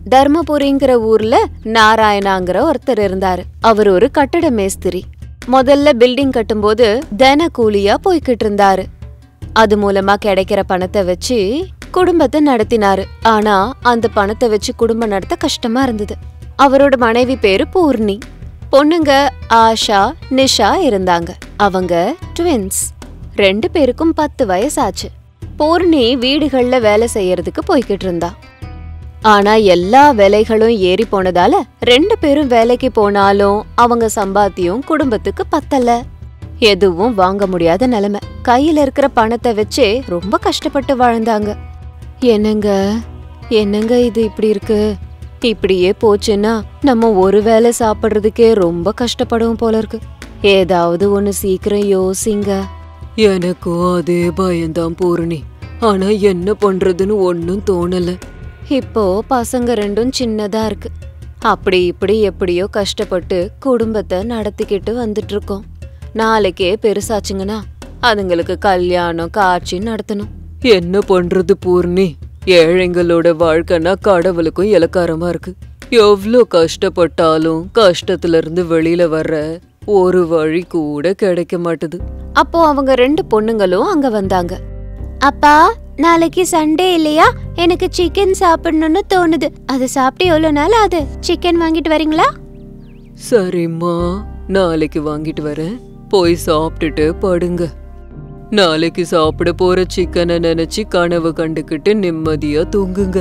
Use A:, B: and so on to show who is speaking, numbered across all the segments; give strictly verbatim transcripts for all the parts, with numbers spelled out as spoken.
A: தர்மபுரிங்கிற ஊர்ல நாராயணாங்கிற ஒருத்தர் இருந்தாரு. அவர் ஒரு கட்டட மேஸ்திரி. முதல்ல பில்டிங் கட்டும்போது தின கூலியா போய்கிட்டு இருந்தாரு. அது மூலமா கிடைக்கிற பணத்தை வச்சு குடும்பத்தை நடத்தினாரு. ஆனா அந்த பணத்தை வச்சு குடும்பம் நடத்த கஷ்டமா இருந்தது. அவரோட மனைவி பேரு பூர்ணி. பொண்ணுங்க ஆஷா, நிஷா இருந்தாங்க. அவங்க ட்வின்ஸ். ரெண்டு பேருக்கும் பத்து வயசாச்சு. பூர்ணி வீடுகள்ல வேலை செய்யறதுக்கு போய்கிட்டு இருந்தா. ஆனா எல்லா வேலைகளும் ஏறி போனதால ரெண்டு பேரும் வேலைக்கு போனாலும் அவங்க சம்பாத்தியம் குடும்பத்துக்கு பத்தல. எதுவும் வாங்க முடியாத நிலைமை. கையில இருக்கிற பணத்தை வச்சே ரொம்ப கஷ்டப்பட்டு வாழ்ந்தாங்க. என்னங்க என்னங்க இது இப்படி இருக்கு? இப்படியே போச்சுன்னா நம்ம ஒரு வேளை சாப்பிடுறதுக்கே ரொம்ப கஷ்டப்படுவோம் போல இருக்கு. ஏதாவது ஒண்ணு சீக்கிரம் யோசிங்க.
B: எனக்கும் அதே பயம்தான் பூர்ணி. ஆனா என்ன பண்றதுன்னு ஒன்னும் தோணல.
A: இப்போ பசங்க ரெண்டும் சின்னதா இருக்கு. அப்படி இப்படி எப்படியோ கஷ்டப்பட்டு குடும்பத்தை நடத்திக்கிட்டு வந்துட்டு இருக்கோம். நாளைக்கே பெருசாச்சுங்கன்னா அதுங்களுக்கு கல்யாணம் காட்சி நடத்தணும்.
B: என்ன பண்றது பூர்ணி? ஏழைங்களோட வாழ்க்கைனா கடவுளுக்கும் இலக்காரமா இருக்கு. எவ்வளோ கஷ்டப்பட்டாலும் கஷ்டத்துல இருந்து வெளியில வர்ற ஒரு வழி கூட கிடைக்க மாட்டுது.
A: அப்போ அவங்க ரெண்டு பொண்ணுங்களும் அங்க வந்தாங்க. அப்பா, நாளைக்கு சண்டே இல்லையா? எனக்கு சிக்கன் சாப்பிடணும்னு தோணுது. அது சாப்பிட்டு எவ்வளவு நாள் ஆகுது? சிக்கன் வாங்கிட்டு வரீங்களா?
B: சரிம்மா, நாளைக்கு வாங்கிட்டு வரேன். போய் சாப்பிட்டுட்டு படுங்க. நாளைக்கு சாப்பிட போற சிக்கனை நினைச்சு கனவு கண்டுக்கிட்டு நிம்மதியா தூங்குங்க.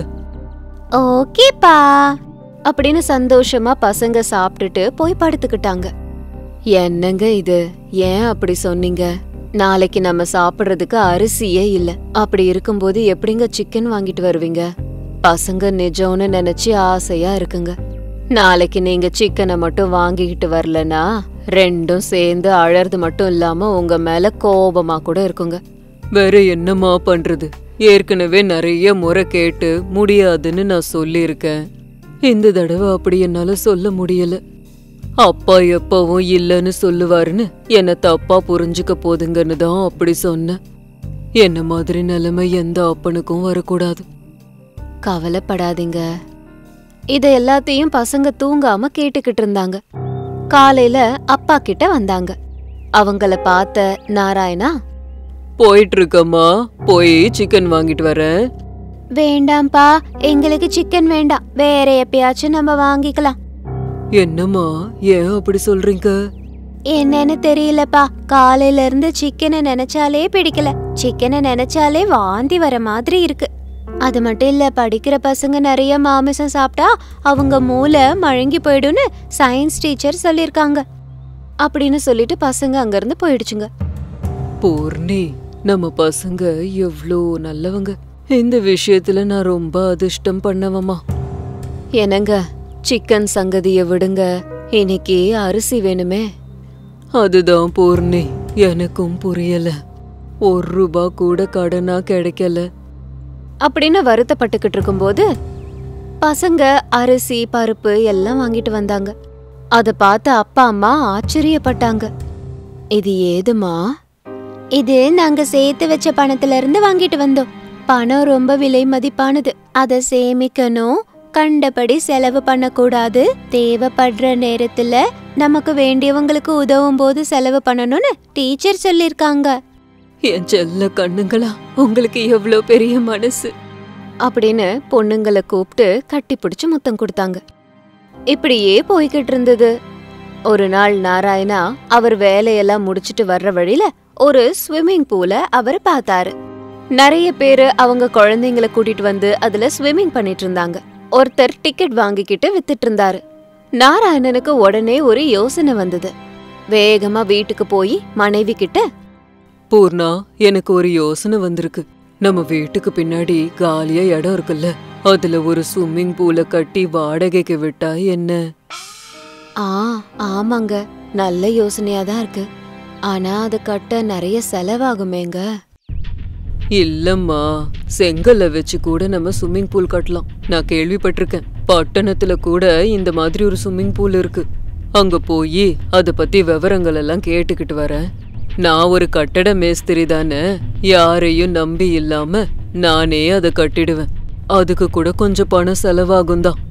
A: ஓகேப்பா அப்படின்னு சந்தோஷமா பசங்க சாப்பிட்டுட்டு போய் படுத்துக்கிட்டாங்க. என்னங்க இது, ஏன் அப்படி சொன்னீங்க? நாளைக்கு நம்ம சாப்பிடுறதுக்கு அரிசியே இல்ல. அப்படி இருக்கும்போது எப்படிங்க சிக்கன் வாங்கிட்டு வருவீங்க? பசங்க நிஜம்னு நினைச்சு ஆசையா இருக்குங்க. நாளைக்கு நீங்க சிக்கனை மட்டும் வாங்கிக்கிட்டு வரலனா ரெண்டும் சேர்ந்து அழறது மட்டும் இல்லாம உங்க மேல கோபமா கூட இருக்குங்க.
B: வேற என்னமா பண்றது? ஏற்கனவே நிறைய முறை கேட்டு முடியாதுன்னு நான் சொல்லியிருக்கேன். இந்த தடவை அப்படி என்னால சொல்ல முடியல. அப்பா எப்பவும் இல்லன்னு சொல்லுவாருன்னு என்ன தப்பா புரிஞ்சுக்க போதுங்கன்னு தான் அப்படி சொன்னேன். என்ன மாதிரி நிலைமை எந்த அப்பனுக்கும் வரக்கூடாது.
A: கவலைப்படாதீங்க. இத எல்லாத்தையும் பசங்க தூங்காம கேட்டுக்கிட்டு இருந்தாங்க. காலையில அப்பா கிட்ட வந்தாங்க. அவங்கள பார்த்த நாராயணா,
B: போயிட்டு இருக்கம்மா, போய் சிக்கன் வாங்கிட்டு வரேன்.
A: வேண்டாம்பா, எங்களுக்கு சிக்கன் வேண்டாம். வேற எப்பயாச்சும் நம்ம வாங்கிக்கலாம்.
B: என்னம்மா, ஏன் அப்படி சொல்றீங்க?
A: என்னன்னு தெரியலப்பா, காலையில இருந்து சிக்கனை நினைச்சாலே பிடிக்கல. சிக்கனை நினைச்சாலே வாந்தி வர மாதிரி இருக்கு. அது மட்டும் இல்ல, படிக்கிற பசங்க நிறைய மாமிசம் சாப்பிட்டா அவங்க மூளை மழுங்கி போயிடும்னு சயின்ஸ் டீச்சர் சொல்லிருக்காங்க அப்படின்னு சொல்லிட்டு பசங்க அங்க இருந்து போயிடுச்சுங்க.
B: பூர்ணி, நம்ம பசங்க எவ்வளோ நல்லவங்க. இந்த விஷயத்துல நான் ரொம்ப அதிர்ஷ்டம் பண்ணவமா.
A: என்னங்க, சிக்கன் சங்கதிய விடுங்க, இன்னைக்கு அரிசி வேணுமே.
B: அதுதான் பூர்ணி, எனக்கும் புரியல. ஒரு ரூபா கூட கடனா கிடைக்கல
A: அப்படின்னு வருத்தப்பட்டுக்கிட்டு இருக்கும்போது பசங்க அரிசி பருப்பு எல்லாம் வாங்கிட்டு வந்தாங்க. அத பார்த்து அப்பா அம்மா ஆச்சரியப்பட்டாங்க. இது ஏதுமா? இது நாங்க சேர்த்து வச்ச பணத்துல இருந்து வாங்கிட்டு வந்தோம். பணம் ரொம்ப விலை மதிப்பானது. அத சேமிக்கணும், கண்டபடி செலவு பண்ணக்கூடாது. தேவைப்படுற நேரத்துல நமக்கு வேண்டியவங்களுக்கு உதவும் போது செலவு பண்ணணும்னு டீச்சர் சொல்லிருக்காங்க.
B: என் செல்ல கண்ணுங்களா, உங்களுக்கு எவ்வளோ பெரிய மனசு
A: அப்படின்னு பொண்ணுங்களை கூப்பிட்டு கட்டி பிடிச்சு முத்தம் கொடுத்தாங்க. இப்படியே போய்கிட்டு இருந்தது. ஒரு நாள் நாராயணா அவர் வேலையெல்லாம் முடிச்சிட்டு வர்ற வழியில ஒரு ஸ்விம்மிங் பூல அவர் பார்த்தாரு. நிறைய பேரு அவங்க குழந்தைங்களை கூட்டிட்டு வந்து அதுல ஸ்விம்மிங் பண்ணிட்டு இருந்தாங்க. ஒருத்தர் டிக்கெட் வாங்கிக்கிட்டு வித்துட்டு இருந்தாரு. நாராயணனுக்கு உடனே ஒரு யோசனை வந்தது. வேகமா வீட்டுக்கு போய் மனைவி கிட்ட,
B: பூர்ணா, எனக்கு ஒரு யோசனை வந்திருக்கு. நம்ம வீட்டுக்கு பின்னாடி காலியா இடம் இருக்குல்ல, அதுல ஒரு ஸ்விம்மிங் பூல கட்டி வாடகைக்கு விட்டா என்ன?
A: ஆ ஆமாங்க, நல்ல யோசனையாதான் இருக்கு. ஆனா அது கட்ட நிறைய செலவாகுமேங்க.
B: இல்லம்மா, செங்கல்ல வச்சு கூட நம்ம ஸ்விம்மிங் பூல் கட்டலாம். நான் கேள்விப்பட்டிருக்கேன். பட்டணத்துல கூட இந்த மாதிரி ஒரு ஸ்விம்மிங் பூல் இருக்கு. அங்க போய் அத பத்தி விவரங்கள் எல்லாம் கேட்டுக்கிட்டு வரேன். நான் ஒரு கட்டட மேஸ்திரி தானே, யாரையும் நம்பி இல்லாம நானே அதை கட்டிடுவேன். அதுக்கு கூட கொஞ்சம் பணம் செலவாகும் தான்.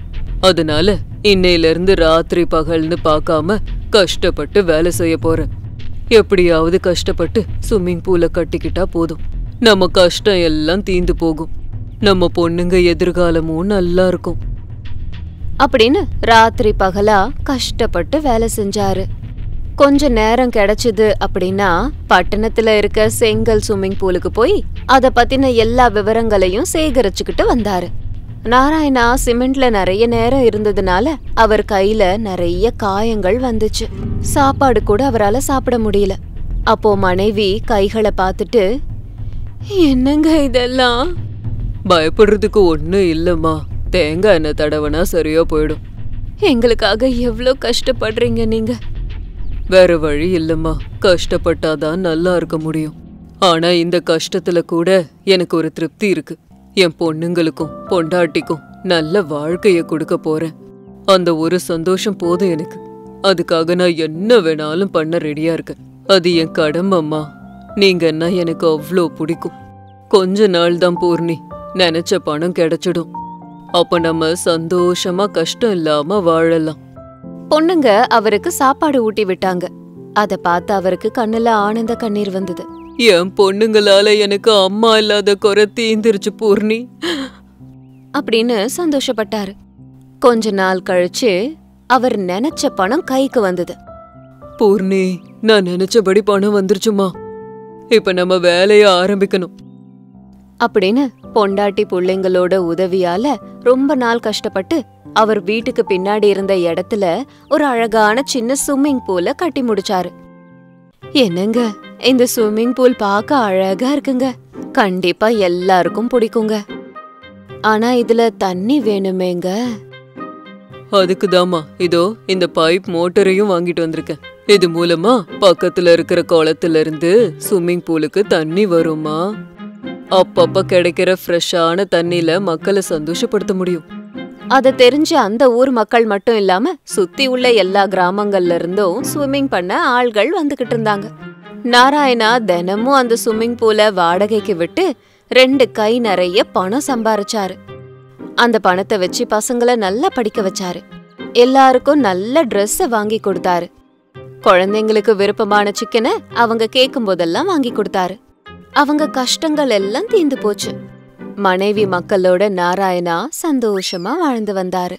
B: அதனால இன்னையில இருந்து ராத்திரி பகல்னு பார்க்காம கஷ்டப்பட்டு வேலை செய்ய போறேன். எப்படியாவது கஷ்டப்பட்டு ஸ்விம்மிங் பூலை கட்டிக்கிட்டா போதும். நம்ம கஷ்டம் எல்லாம் தீந்து போகும். நம்ம பொண்ணுங்க எதிர்காலமும் நல்லா இருக்கும்
A: அப்படின்னு ராத்திரி பகலா கஷ்டப்பட்டு வேலை செஞ்சாரு. கொஞ்ச நேரம் கிடைச்சது அப்படின்னா பட்டணத்துல இருக்க செங்கல் ஸ்விம்மிங் பூலுக்கு போய் அத பத்தின எல்லா விவரங்களையும் சேகரிச்சுக்கிட்டு வந்தாரு. நாராயணா சிமெண்ட்ல நிறைய நேரம் இருந்ததுனால அவர் கையில நிறைய காயங்கள் வந்துச்சு. சாப்பாடு கூட அவரால சாப்பிட முடியல. அப்போ மனைவி கைகளை பார்த்துட்டு, என்னங்க இதெல்லாம்?
B: பயப்படுறதுக்கு ஒன்னும் இல்லம்மா, தேங்காய் எண்ணெய் தடவனா சரியா போயிடும்.
A: எங்களுக்காக எவ்வளோ கஷ்டப்படுறீங்க நீங்க.
B: வேற வழி இல்லம்மா, கஷ்டப்பட்டாதான் நல்லா இருக்க முடியும். ஆனா இந்த கஷ்டத்துல கூட எனக்கு ஒரு திருப்தி இருக்கு. என் பொண்ணுங்களுக்கும் பொண்டாட்டிக்கும் நல்ல வாழ்க்கைய கொடுக்க போறேன். அந்த ஒரு சந்தோஷம் போதும் எனக்கு. அதுக்காக நான் என்ன வேணாலும் பண்ண ரெடியா இருக்கேன். அது என் கடமைம்மா. நீங்கன்னா எனக்கு அவ்வளோ பிடிக்கும். கொஞ்ச நாள் தான் பூர்ணி, நினைச்ச பணம் கிடைச்சிடும். அப்ப நம்ம சந்தோஷமா கஷ்டம் இல்லாம வாழலாம்.
A: பொண்ணுங்க அவருக்கு சாப்பாடு ஊட்டி விட்டாங்க. அத பார்த்து அவருக்கு கண்ணுல ஆனந்த கண்ணீர் வந்தது.
B: என் பொண்ணுங்களால எனக்கு அம்மா இல்லாத குறை தீந்துருச்சு பூர்ணி
A: அப்படின்னு சந்தோஷப்பட்டாரு. கொஞ்ச நாள் கழிச்சு அவர் நினைச்ச பணம் கைக்கு வந்தது.
B: பூர்ணி, நான் நினைச்சபடி பணம் வந்துருச்சுமா. இப்ப நம்ம வேலைய ஆரம்பிக்கணும்
A: அப்படின்னு பொண்டாட்டி பிள்ளைங்களோட உதவியால ரொம்ப நாள் கஷ்டப்பட்டு அவர் வீட்டுக்கு பின்னாடி இருந்த இடத்துல ஒரு அழகான சின்ன ஸ்விம்மிங் பூல கட்டி முடிச்சாரு. என்னங்க, இந்த ஸ்விம்மிங் பூல் பார்க்க அழகா இருக்குங்க. கண்டிப்பா எல்லாருக்கும் பிடிக்குங்க. ஆனா இதுல தண்ணி வேணுமேங்க.
B: அதுக்குதாமா இதோ இந்த பைப் மோட்டரையும் வாங்கிட்டு வந்திருக்கேன். இது மூலமா பக்கத்துல இருக்கிற குளத்துல இருந்து ஸ்விம்மிங் பூலுக்கு தண்ணி வருமா. அப்பப்ப கிடைக்கிற ஃப்ரெஷ்ஷான தண்ணில மக்களை சந்தோஷப்படுத்த முடியும்.
A: அத தெரிஞ்ச அந்த ஊர் மக்கள் மட்டும் இல்லாம சுத்தி உள்ள எல்லா கிராமங்கள்ல இருந்தும் ஸ்விம்மிங் பண்ண ஆள்கள் வந்துகிட்டு இருந்தாங்க. நாராயணா தினமும் அந்த ஸ்விம்மிங் பூல வாடகைக்கு விட்டு ரெண்டு கை நிறைய பணம் சம்பாரிச்சாரு. அந்த பணத்தை வச்சு பசங்களை நல்லா படிக்க வச்சாரு. எல்லாருக்கும் நல்ல ட்ரெஸ்ஸ வாங்கி கொடுத்தாரு. குழந்தைங்களுக்கு விருப்பமான சிக்கனை அவங்க கேட்கும் போதெல்லாம் வாங்கி கொடுத்தாரு. அவங்க கஷ்டங்கள் எல்லாம் தீந்து போச்சு. மனைவி மக்களோட நாராயணா சந்தோஷமா வாழ்ந்து வந்தாரு.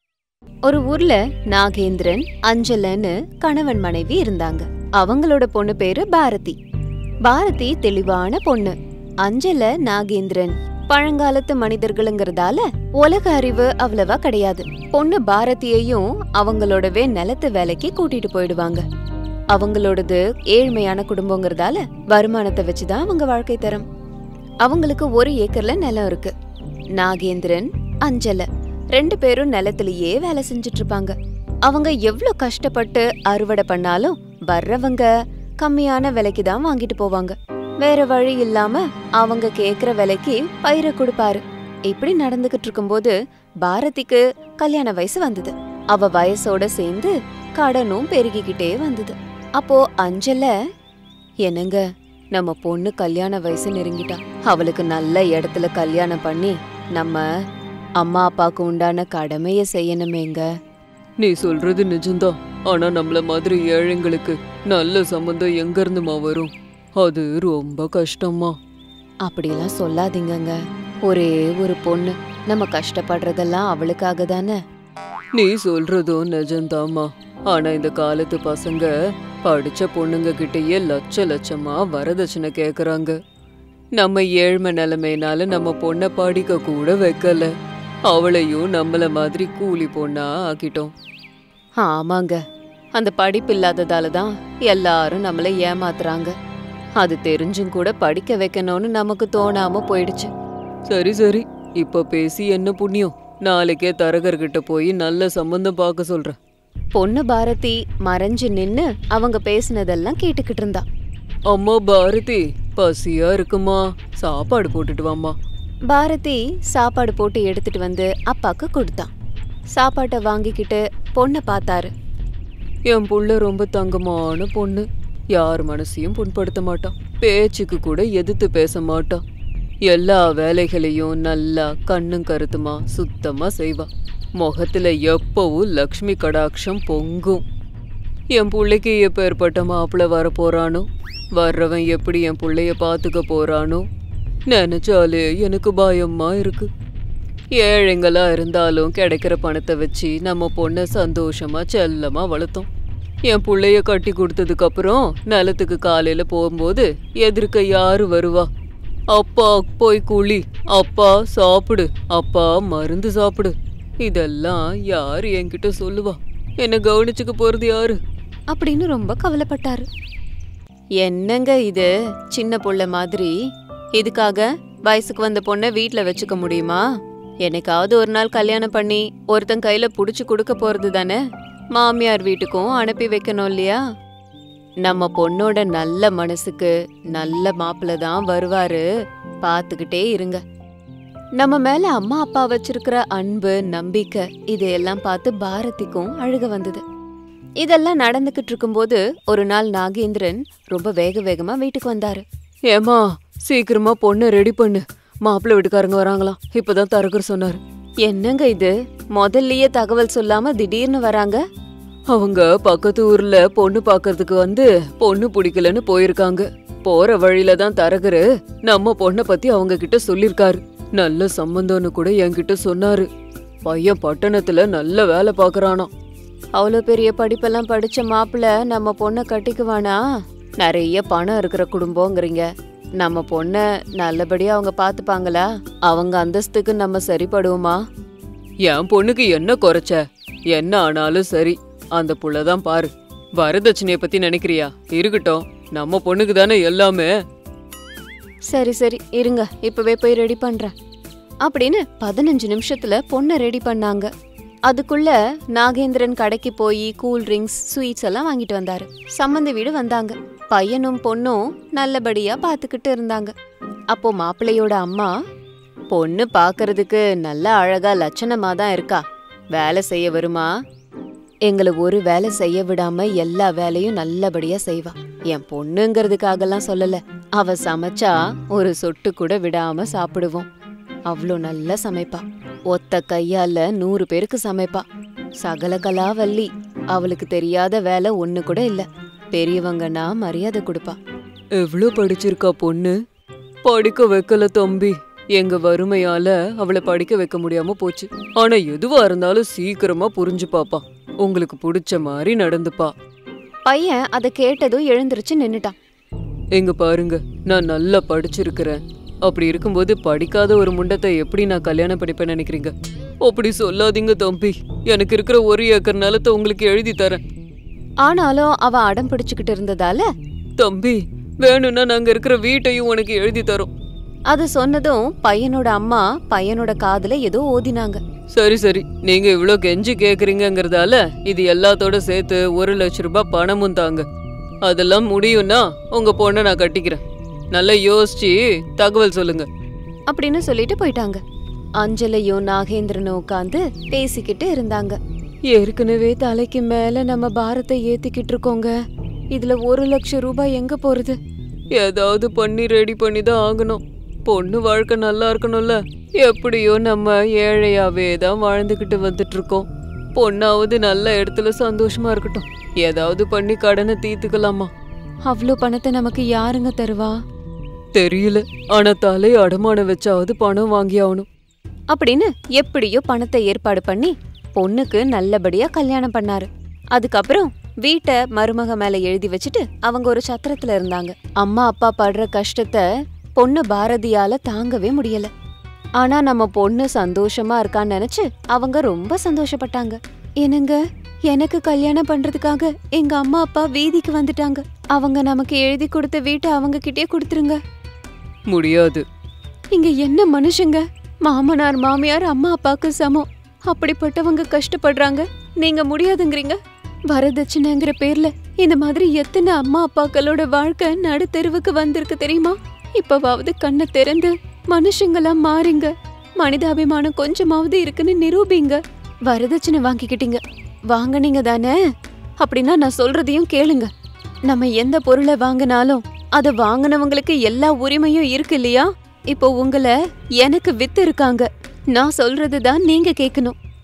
A: ஒரு ஊர்ல நாகேந்திரன், அஞ்சலன்னு கணவன் மனைவி இருந்தாங்க. அவங்களோட பொண்ணு பேரு பாரதி. பாரதி தெளிவான பொண்ணு. அஞ்சல நாகேந்திரன் பழங்காலத்து மனிதர்களுங்கிறதால உலக அறிவு அவ்வளவா கிடையாது. பொண்ணு பாரதியையும் அவங்களோடவே நிலத்து வேலைக்கு கூட்டிட்டு போயிடுவாங்க. அவங்களோடது ஏழ்மையான குடும்பங்கிறதால வருமானத்தை வச்சுதான் அவங்க வாழ்க்கை தரம். அவங்களுக்கு ஒரு ஏக்கர்ல நிலம் இருக்கு. நாகேந்திரன், அஞ்சல ரெண்டு பேரும் நிலத்திலேயே வேலை செஞ்சுட்டு இருப்பாங்க. அவங்க எவ்வளவு கஷ்டப்பட்டு அறுவடை பண்ணாலும் வர்றவங்க கம்மியான விலைக்கு தான் வாங்கிட்டு போவாங்க. வேற வழி இல்லாம அவங்க கேக்குற விலைக்கு பயிரை கொடுப்பாரு. இப்படி நடந்துகிட்டு இருக்கும்போது பாரதிக்கு கல்யாண வயசு வந்தது. அவ வயசோட சேர்ந்து கடனும் பெருகிக்கிட்டே வந்தது. அப்போ அஞ்சல, என்னங்க, நம்ம பொண்ணு கல்யாண வயசு நெருங்கிட்டா. அவளுக்கு நல்ல இடத்துல கல்யாணம் பண்ணி நம்ம அம்மா அப்பாவுக்கு உண்டான கடமைய செய்யணுமேங்க.
B: நீ சொல்றது நிஜம்தான். ஆனா நம்மள மாதிரி ஏழைங்களுக்கு நல்ல சம்பந்தம் எங்க இருந்துமா வரும்? அது ரொம்ப கஷ்டமா.
A: அப்படிலாம் சொல்லாதீங்கங்க. ஒரே ஒரு பொண்ணு, நம்ம கஷ்டப்படுறதெல்லாம் அவளுக்காக தானே.
B: நீ சொல்றதும் நிஜம்தாமா. ஆனா இந்த காலத்து பசங்க படிச்ச பொண்ணுங்க கிட்டயே லட்ச லட்சமா வரதட்சணை கேக்குறாங்க. நம்ம ஏழ்மை நிலைமையினால நம்ம பொண்ணை படிக்க கூட வைக்கல. அவளையும் நம்மள மாதிரி கூலி பொண்ணா ஆக்கிட்டோம்.
A: ஆமாங்க, அந்த படிப்பு இல்லாததால தான் எல்லாரும் நம்மளை ஏமாத்துறாங்க. அது தெரிஞ்சும் கூட படிக்க வைக்கணும்னு நமக்கு தோணாம போயிடுச்சு.
B: சரி சரி, இப்ப பேசி என்ன புண்ணியம்? நாளைக்கே தரகர்கிட்ட போய் நல்ல சம்பந்தம் பார்க்க சொல்றேன்.
A: பொண்ணு பாரதி மறைஞ்சு நின்னு அவங்க பேசினதெல்லாம் கேட்டுக்கிட்டு இருந்தா.
B: அம்மா பாரதி, பசியா இருக்குமா? சாப்பாடு போட்டுட்டு வாமா.
A: பாரதி சாப்பாடு போட்டு எடுத்துட்டு வந்து அப்பாக்கு கொடுத்தான். சாப்பாட்டை வாங்கிக்கிட்டு பொண்ணை பார்த்தாரு.
B: என் புள்ள ரொம்ப தங்கமான பொண்ணு. யார் மனசையும் புண்படுத்த மாட்டான். பேச்சுக்கு கூட எதிர்த்து பேச மாட்டான். எல்லா வேலைகளையும் நல்லா கண்ணும் கருத்துமா சுத்தமா செய்வா. முகத்துல எப்பவும் லக்ஷ்மி கடாட்சம் பொங்கும். என் பிள்ளைக்கு எப்பேற்பட்ட மாப்பிள்ள வர போறானோ, வர்றவன் எப்படி என் பிள்ளைய பாத்துக்க போறானோ நினைச்சாலே எனக்கு பயமா இருக்கு. ஏழைங்களா இருந்தாலும் கிடைக்கிற பணத்தை வச்சு நம்ம பொண்ணை சந்தோஷமா செல்லமா வளர்த்தோம். என் பிள்ளைய கட்டி கொடுத்ததுக்கு அப்புறம் நிலத்துக்கு காலையில போகும்போது எதிர்க்க யாரு வருவா? அப்பா போய் குழி, அப்பா சாப்பிடு, அப்பா மருந்து சாப்பிடு, இதெல்லாம் யாரு என்கிட்ட சொல்லுவா? என்ன கவனிச்சுக்க போறது யாரு?
A: அப்படின்னு ரொம்ப கவலைப்பட்டாரு. என்னங்க இது சின்ன புள்ள மாதிரி, இதுக்காக வயசுக்கு வந்த பொண்ணை வீட்ல வச்சுக்க முடியுமா? என்னைக்காவது ஒரு நாள் கல்யாணம் பண்ணி ஒருத்தன் கையில புடிச்சு கொடுக்க போறது தானே. மாமியார் வீட்டுக்கும் அனுப்பி வைக்கணும் இல்லையா? நம்ம பொண்ணோட நல்ல மனசுக்கு நல்ல மாப்பிள்ள தான் வருவாரு, பாத்துக்கிட்டே இருங்க. நம்ம மேல அம்மா அப்பா வச்சிருக்கிற அன்பு, நம்பிக்கை இதையெல்லாம் பார்த்து பாரதிக்கும் அழுக வந்தது. இதெல்லாம் நடந்துகிட்டு இருக்கும்போது ஒரு நாள் நாகேந்திரன் ரொம்ப வேக வேகமா வீட்டுக்கு வந்தாரு.
B: ஏமா சீக்கிரமா பொண்ணை ரெடி பண்ணு, மாப்பிள்ளை வீட்டுக்காரங்க வராங்களாம், இப்பதான் தரகர் சொன்னாரு.
A: என்னங்க இது, முதல்லயே தகவல் சொல்லாம திடீர்னு வராங்க?
B: அவங்க பக்கத்து ஊர்ல பொண்ணு பாக்கிறதுக்கு வந்து பொண்ணு பிடிக்கலன்னு போயிருக்காங்க. போற வழியில தான் தரகரு நம்ம பொண்ணை பத்தி அவங்க கிட்ட சொல்லிருக்காரு. நல்ல சம்பந்தம்னு கூட என்கிட்ட சொன்னாரு. பையன் பட்டணத்துல நல்ல வேலை பாக்குறானா.
A: அவ்வளோ பெரிய படிப்பெல்லாம் படிச்ச மாப்பிள்ள நம்ம பொண்ணை கட்டிக்குவானா? நிறைய பணம் இருக்கிற குடும்பங்கிறீங்க. நம்ம பொண்ண நல்லபடியா அவங்க பாத்துப்பாங்களா? அவங்க அந்தஸ்துக்கு நம்ம சரிப்படுவோமா?
B: என் பொண்ணுக்கு என்ன குறைச்ச? என்ன ஆனாலும் சரி, அந்த புள்ளதான் பாரு. வரதட்சணைய பத்தி நினைக்கிறியா? இருக்கட்டும், நம்ம பொண்ணுக்கு தானே எல்லாமே.
A: சரி சரி இருங்க, இப்பவே போய் ரெடி பண்றேன் அப்படின்னு பதினஞ்சு நிமிஷத்துல பொண்ணை ரெடி பண்ணாங்க. அதுக்குள்ள நாகேந்திரன் கடைக்கு போய் கூல் ட்ரிங்க்ஸ், ஸ்வீட்ஸ் எல்லாம் வாங்கிட்டு வந்தாரு. சம்மந்தி வீடு வந்தாங்க. பையனும் பொண்ணும் நல்லபடியா பாத்துக்கிட்டு இருந்தாங்க. அப்போ மாப்பிள்ளையோட அம்மா, பொண்ணு பாக்குறதுக்கு நல்ல அழகா லட்சணமா தான் இருக்கா, வேலை செய்ய வருமா? எங்களை ஒரு வேலை செய்ய விடாம எல்லா வேலையும் நல்லபடியா செய்வா. என் பொண்ணுங்கிறதுக்காகலாம் சொல்லல, அவ சமைச்சா ஒரு சொட்டு கூட விடாம சாப்பிடுவோம். அவ்வளோ நல்லா சமைப்பா. ஒத்த கையால நூறு பேருக்கு சமைப்பா. சகல கலாவல்லி. அவளுக்கு தெரியாத வேலை ஒண்ணு கூட இல்ல. பெரியவங்கன்னா மரியாதை கொடுப்பா.
B: எவ்வளவு படிச்சிருக்கா பொண்ணு? படிக்க வைக்கல தம்பி. எங்க வறுமையால அவளை படிக்க வைக்க முடியாம போச்சு. ஆனா எதுவா இருந்தாலும் சீக்கிரமா புரிஞ்சு பாப்பா. உங்களுக்கு பிடிச்ச மாதிரி நடந்துப்பா.
A: பையன் அதை கேட்டதும் எழுந்திருச்சு நின்னுட்டான்.
B: எங்க பாருங்க, நான் நல்லா படிச்சிருக்கிறேன். அப்படி இருக்கும்போது படிக்காத ஒரு முண்டத்தை எப்படி நான் கல்யாணம் பண்ணிப்பேன்னு நினைக்கிறீங்க? அப்படி சொல்லாதீங்க தம்பி. எனக்கு இருக்கிற ஒரு ஏக்கர் நிலத்தை உங்களுக்கு எழுதி தரேன்.
A: ஆனாலும் அவ அடம் பிடிச்சுக்கிட்டு இருந்ததால,
B: தம்பி வேணும்னா நாங்க இருக்கிற வீட்டையும் உனக்கு எழுதி தரோம்.
A: அது சொன்னதும் பையனோட அம்மா பையனோட காதுல ஏதோ ஓதினாங்க.
B: சரி சரி, நீங்க இவ்ளோ கெஞ்சி கேக்குறீங்கிறதால இது எல்லாத்தோட சேர்த்து ஒரு லட்சம் ரூபாய் பணமும் தாங்க. அதெல்லாம் முடியும்னா உங்க பொண்ணை நான் கட்டிக்கிறேன். நல்லா யோசிச்சு தகவல் சொல்லுங்க
A: அப்படின்னு சொல்லிட்டு போயிட்டாங்க. அஞ்சலையும் நாகேந்திரனும் உட்காந்து பேசிக்கிட்டு இருந்தாங்க. ஏற்கனவே தலைக்கு மேல நம்ம பாரத்தை ஏத்திக்கிட்டு இருக்கோங்க. இதுல ஒரு லட்சம் ரூபாய் எங்க போறது?
B: ஏதாவது பண்ணி ரெடி பண்ணி தான் ஆகணும். பொண்ணு வாழ்க்கை நல்லா இருக்கணும்ல. எப்படியோ நம்ம ஏழையாவே தான் வாழ்ந்துகிட்டு வந்துட்டு இருக்கோம். பொண்ணாவது நல்ல இடத்துல சந்தோஷமா இருக்கட்டும். ஏதாவது பண்ணி கடனை தீர்த்துக்கலாமா?
A: அவ்வளோ பணத்தை நமக்கு யாருங்க தருவா?
B: தெரியல. ஆனா தலை அடமானம் வச்சாவது பணம் வாங்கி ஆகணும்
A: அப்படின்னு எப்படியோ பணத்தை ஏற்பாடு பண்ணி பொண்ணுக்கு நல்லபடியா கல்யாணம் பண்ணாரு. அதுக்கப்புறம் வீட்டை மருமக மேல எழுதி வச்சுட்டு அவங்க ஒரு சத்திரத்துல இருந்தாங்க. அம்மா அப்பா படுற கஷ்டத்தை பொண்ணு பாரதியால தாங்கவே முடியல. ஆனா நம்ம பொண்ணு சந்தோஷமா இருக்கான்னு நினைச்சு அவங்க ரொம்ப சந்தோஷப்பட்டாங்க. என்னங்க, எனக்கு கல்யாணம் பண்றதுக்காக எங்க அம்மா அப்பா வீதிக்கு வந்துட்டாங்க. அவங்க நமக்கு எழுதி கொடுத்த வீட்டை அவங்க கிட்டே கொடுத்துருங்க.
B: முடியாது.
A: இங்க என்ன மனுஷங்க, மாமனார் மாமியார் அம்மா அப்பாக்கு சமம். அப்படிப்பட்டவங்க கஷ்டப்படுறாங்க, நீங்க முடியாதுங்கிறீங்க. வரதட்சணைங்கிற பேர்ல இந்த மாதிரி எத்தனை அம்மா அப்பாக்களோட வாழ்க்கை நடுத்தெருவுக்கு வந்திருக்கு தெரியுமா? இப்பவாவது கண்ணை திறந்து மனுஷங்களா மாறுங்க. மனிதாபிமானம் கொஞ்சமாவது இருக்குன்னு நிரூபிங்க. வரதட்சணை வாங்கிக்கிட்டீங்க, வாங்கினீங்க தானே? அப்படின்னா நான் சொல்றதையும் கேளுங்க. நம்ம எந்த பொருளை வாங்கினாலும் அதை வாங்கினவங்களுக்கு எல்லா உரிமையும் இருக்கு இல்லையா? இப்போ உங்களை எனக்கு வித்து இருக்காங்க. நான் சொல்றதுதான் நீங்க கேட்கணும்.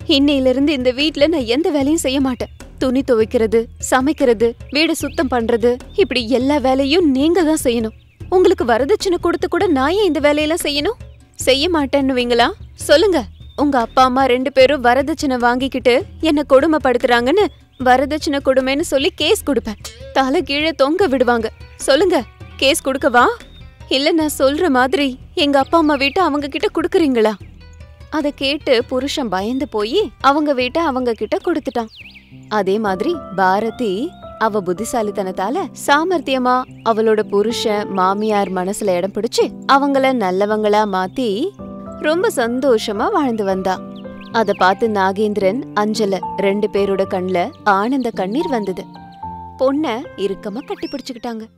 A: இன்னையில இருந்து இந்த வீட்ல நான் எந்த வேலையும் செய்ய மாட்டேன். துணி துவைக்கிறது, சமைக்கிறது, வீடு சுத்தம் பண்றது, இப்படி எல்லா வேலையும் நீங்க தான் செய்யணும். உங்களுக்கு வரதட்சணை கொடுத்து கூட நான் ஏன் இந்த வேலையெல்லாம் செய்யணும்? செய்ய மாட்டேன்னுவீங்களா? சொல்லுங்க. உங்க அப்பா அம்மா ரெண்டு பேரும் வரதட்சணை வாங்கிக்கிட்டு என்ன கொடுமைப்படுத்துறாங்கன்னு வரதட்சணை கொடுமைன்னு சொல்லி கேஸ் கொடுப்பேன். தலை கீழே தொங்க விடுவாங்க. சொல்லுங்க, கேஸ் கொடுக்கவா? இல்ல நான் சொல்ற மாதிரி எங்க அப்பா அம்மா வீட்டை அவங்க கிட்ட குடுக்குறீங்களா? அத கேட்டு புருஷன் பயந்து போய் அவங்க வீட்டை அவங்க கிட்ட கொடுத்துட்டான். அதே மாதிரி பாரதி அவ புத்திசாலித்தனத்தால சாமர்த்தியமா அவளோட புருஷன் மாமியார் மனசுல இடம் பிடிச்சு அவங்கள நல்லவங்களா மாத்தி ரொம்ப சந்தோஷமா வாழ்ந்து வந்தா. அத பார்த்து நாகேந்திரன், அஞ்சல ரெண்டு பேரோட கண்ல ஆனந்த கண்ணீர் வந்தது. பொண்ண இறுக்கமா கட்டி பிடிச்சுக்கிட்டாங்க.